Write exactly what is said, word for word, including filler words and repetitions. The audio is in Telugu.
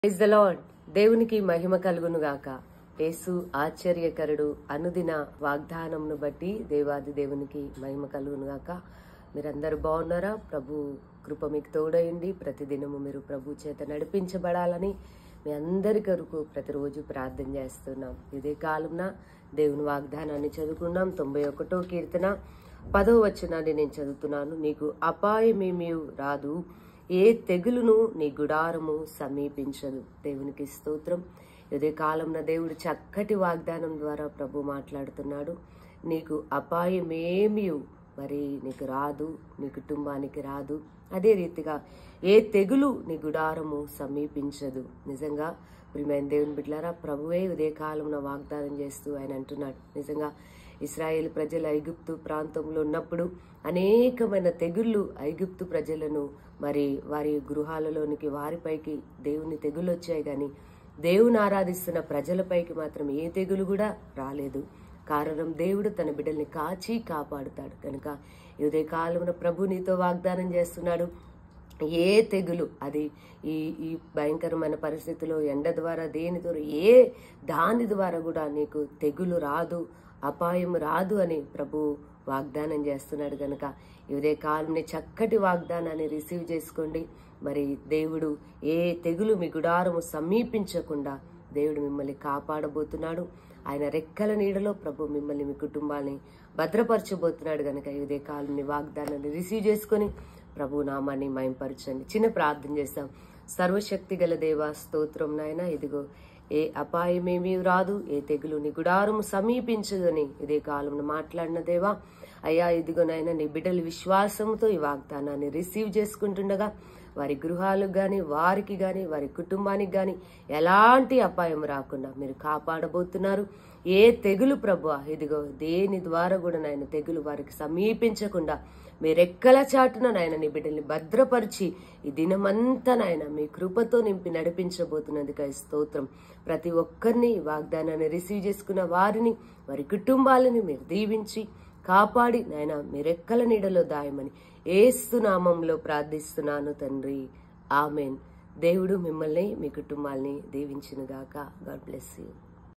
Praise the lord. దేవునికి మహిమ కలుగును గాక. యేసు ఆశ్చర్యకరుడు అనుదిన వాగ్దానంను బట్టి దేవాది దేవునికి మహిమ కలుగును గాక. మీరందరూ బాగున్నారా? ప్రభు కృప మీకు తోడయండి. ప్రతిదినము మీరు ప్రభు చేత నడిపించబడాలని మీ అందరి కొరకు ప్రతిరోజు ప్రార్థన చేస్తున్నాం. ఇదే కాలంన దేవుని వాగ్దానాన్ని చదువుకున్నాం. తొంభై ఒకటో కీర్తన పదో వచనాన్ని నేను చదువుతున్నాను. నీకు అపాయమేమీ రాదు, ఏ తెగులును నీ గుడారము సమీపించదు. దేవునికి స్తోత్రం. ఇదే కాలంన దేవుడు చక్కటి వాగ్దానం ద్వారా ప్రభు మాట్లాడుతున్నాడు. నీకు అపాయమేమీ మరి నీకు రాదు, నీ కుటుంబానికి రాదు. అదే రీతిగా ఏ తెగులు నీ గుడారము సమీపించదు. నిజంగా ప్రియమైన దేవుని బిడ్డలారా, ప్రభువే ఉదయ కాలంలో వాగ్దానం చేస్తూ ఆయన అంటున్నాడు. నిజంగా ఇశ్రాయేల్ ప్రజలు ఐగుప్తు ప్రాంతంలో ఉన్నప్పుడు అనేకమైన తెగుళ్ళు ఐగుప్తు ప్రజలను మరి వారి గృహాలలోనికి వారిపైకి దేవుని తెగులు వచ్చాయి, కానీ దేవుని ఆరాధిస్తున్న ప్రజలపైకి మాత్రం ఏ తెగులు కూడా రాలేదు. కారణం దేవుడు తన బిడ్డల్ని కాచి కాపాడుతాడు. కనుక ఉదయ కాలంలో ప్రభు నీతో వాగ్దానం చేస్తున్నాడు. ఏ తెగులు అది ఈ ఈ భయంకరమైన పరిస్థితిలో ఎండ ద్వారా దేని ద్వారా ఏ దాని ద్వారా కూడా నీకు తెగులు రాదు, అపాయం రాదు అని ప్రభు వాగ్దానం చేస్తున్నాడు. కనుక ఇదే కాలంని చక్కటి వాగ్దానాన్ని రిసీవ్ చేసుకోండి. మరి దేవుడు ఏ తెగులు మీ గుడారము సమీపించకుండా దేవుడు మిమ్మల్ని కాపాడబోతున్నాడు. ఆయన రెక్కల నీడలో ప్రభు మిమ్మల్ని మీ కుటుంబాన్ని భద్రపరచబోతున్నాడు. కనుక ఇదే కాలంని వాగ్దానాన్ని రిసీవ్ చేసుకొని ప్రభు నామాన్ని మహింపరచండి. చిన్న ప్రార్థన చేస్తాం. సర్వశక్తి గల దేవా, స్తోత్రం నాయన. ఇదిగో ఏ అపాయమేమీ రాదు, ఏ తెగులు నీ గుడారము సమీపించదు అని ఇదే కాలంలో మాట్లాడిన దేవా, అయ్యా ఇదిగోనైనా నీ బిడ్డలు విశ్వాసంతో ఈ వాగ్దానాన్ని రిసీవ్ చేసుకుంటుండగా వారి గృహాలకు గాని వారికి గాని వారి కుటుంబానికి గాని ఎలాంటి అపాయం రాకుండా మీరు కాపాడబోతున్నారు. ఏ తెగులు ప్రభువా ఇదిగో దేని ద్వారా కూడా నాయన తెగులు వారికి సమీపించకుండా మీరెక్కల చాటున నాయన నీ బిడ్డల్ని భద్రపరిచి ఈ దినమంతా నాయన మీ కృపతో నింపి నడిపించబోతున్నందుకు స్తోత్రం. ప్రతి ఒక్కరిని వాగ్దానాన్ని రిసీవ్ చేసుకున్న వారిని వారి కుటుంబాలని మీరు దీవించి కాపాడి నాయన మీరెక్కల నీడలో దాయమని యేసు నామంలో ప్రార్థిస్తున్నాను తండ్రి, ఆమెన్. దేవుడు మిమ్మల్ని మీ కుటుంబాల్ని దీవించును గాక. God bless you.